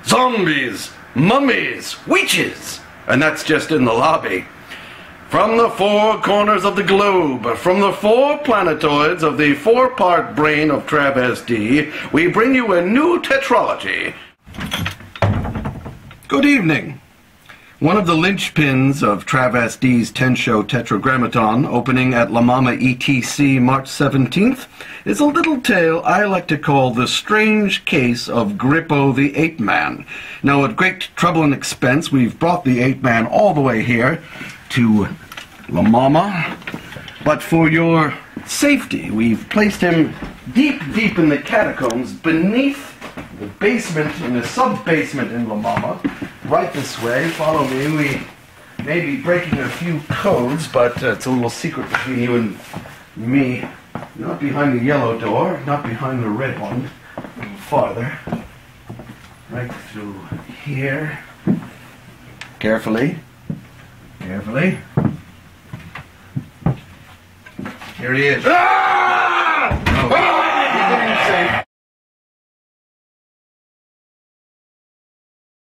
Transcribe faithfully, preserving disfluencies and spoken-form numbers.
zombies, mummies, witches, and that's just in the lobby. From the four corners of the globe, from the four planetoids of the four-part brain of Trav S D, we bring you a new tetralogy. Good evening. One of the linchpins of Trav S D's ten-show Tetragrammaton, opening at La Mama E T C March seventeenth, is a little tale I like to call The Strange Case of Grippo the Apeman. Now, at great trouble and expense, we've brought the Apeman all the way here to La Mama, but for your safety, we've placed him deep, deep in the catacombs beneath the basement, in the sub-basement in La Mama. Right this way, follow me. We may be breaking a few codes, but uh, it's a little secret between you and me. Not behind the yellow door, not behind the red one. A little farther. Right through here. Carefully. Carefully. Here he is. Ah!